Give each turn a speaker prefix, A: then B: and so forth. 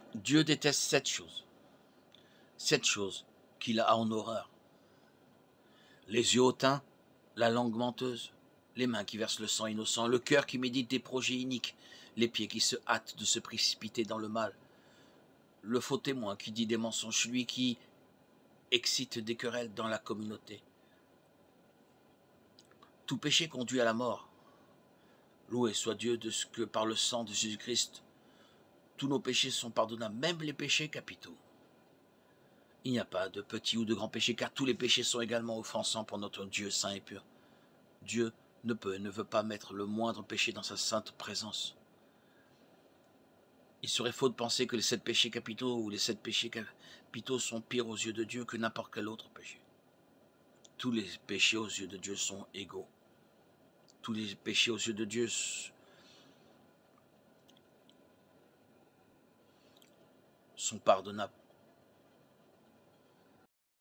A: Dieu déteste 7 choses. 7 choses qu'il a en horreur. Les yeux hautains, la langue menteuse, les mains qui versent le sang innocent, le cœur qui médite des projets iniques, les pieds qui se hâtent de se précipiter dans le mal, le faux témoin qui dit des mensonges, celui qui excite des querelles dans la communauté. Tout péché conduit à la mort. Loué soit Dieu de ce que par le sang de Jésus-Christ, tous nos péchés sont pardonnables, même les péchés capitaux. Il n'y a pas de petits ou de grands péchés, car tous les péchés sont également offensants pour notre Dieu saint et pur. Dieu ne peut et ne veut pas mettre le moindre péché dans sa sainte présence. Il serait faux de penser que les 7 péchés capitaux ou les 7 péchés capitaux sont pires aux yeux de Dieu que n'importe quel autre péché. Tous les péchés aux yeux de Dieu sont égaux. Tous les péchés aux yeux de Dieu sont pardonnables.